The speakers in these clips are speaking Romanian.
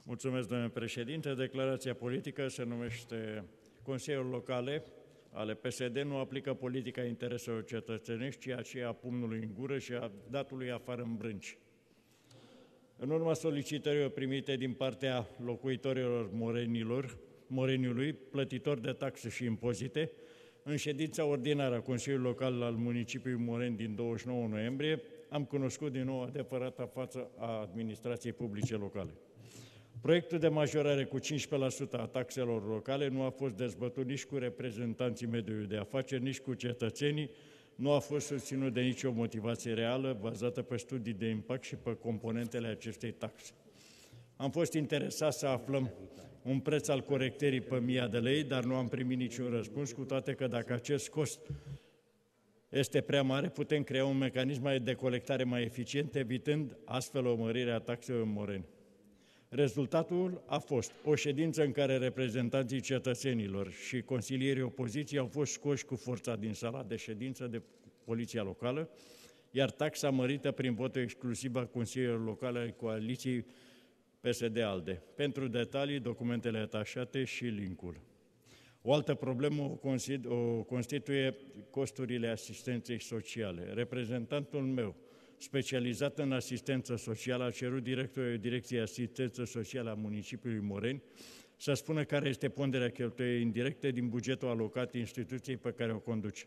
Mulțumesc, domnule președinte. Declarația politică se numește: Consiliul Locale ale PSD nu aplică politica intereselor cetățenești, ci aceea a pumnului în gură și a datului afară în brânci. În urma solicitărilor primite din partea locuitorilor Moreniului, plătitori de taxe și impozite, în ședința ordinară a Consiliului Local al municipiului Moreni din 29 noiembrie, am cunoscut din nou adevărata față a administrației publice locale. Proiectul de majorare cu 15% a taxelor locale nu a fost dezbătut nici cu reprezentanții mediului de afaceri, nici cu cetățenii, nu a fost susținut de nicio motivație reală bazată pe studii de impact și pe componentele acestei taxe. Am fost interesat să aflăm un preț al corectării pe 1000 de lei, dar nu am primit niciun răspuns, cu toate că dacă acest cost este prea mare, putem crea un mecanism de colectare mai eficient, evitând astfel o mărire a taxelor în Moreni. Rezultatul a fost o ședință în care reprezentanții cetățenilor și consilierii opoziției au fost scoși cu forța din sala de ședință de poliția locală, iar taxa mărită prin votul exclusiv a consiliilor locale ai coaliției PSD-ALDE. Pentru detalii, documentele atașate și linkul. O altă problemă o constituie costurile asistenței sociale. Reprezentantul meu, specializat în asistență socială, a cerut directorului Direcției Asistență Socială a municipiului Moreni să spună care este ponderea cheltuielii indirecte din bugetul alocat instituției pe care o conduce.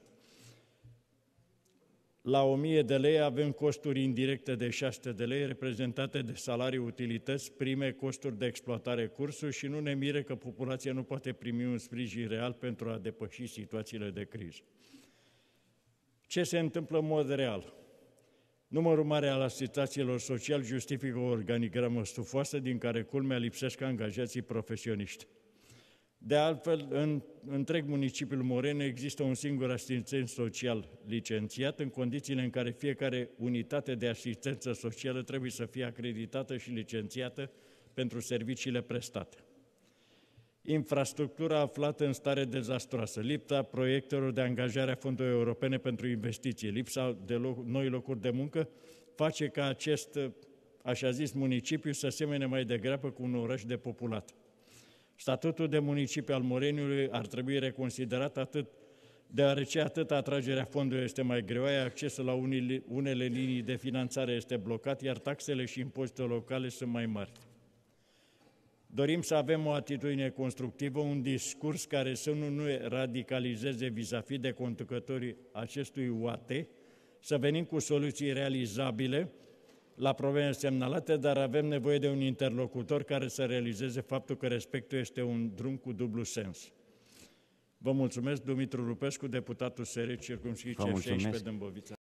La 1000 de lei avem costuri indirecte de 600 de lei, reprezentate de salarii, utilități, prime, costuri de exploatare, cursuri, și nu ne mire că populația nu poate primi un sprijin real pentru a depăși situațiile de criză. Ce se întâmplă în mod real? Numărul mare al asociațiilor sociale justifică o organigramă stufoasă, din care, culmea, lipsesc angajații profesioniști. De altfel, în întreg municipiul Moreni există un singur asistent social licențiat, în condițiile în care fiecare unitate de asistență socială trebuie să fie acreditată și licențiată pentru serviciile prestate. Infrastructura aflată în stare dezastroasă, lipsa proiectelor de angajare a fondurilor europene pentru investiții, lipsa de noi locuri de muncă, face ca acest, așa zis, municipiu să semene mai degrabă cu un oraș depopulată. Statutul de municipiu al Moreniului ar trebui reconsiderat deoarece atât atragerea fondurilor este mai greoaie, accesul la unele linii de finanțare este blocat, iar taxele și impozitele locale sunt mai mari. Dorim să avem o atitudine constructivă, un discurs care să nu radicalizeze vis-a-vis de conducătorii acestui UAT, să venim cu soluții realizabile la probleme semnalate, dar avem nevoie de un interlocutor care să realizeze faptul că respectul este un drum cu dublu sens. Vă mulțumesc, Dumitru Lupescu, deputatul SR, circumscripție 16 Dâmbovița.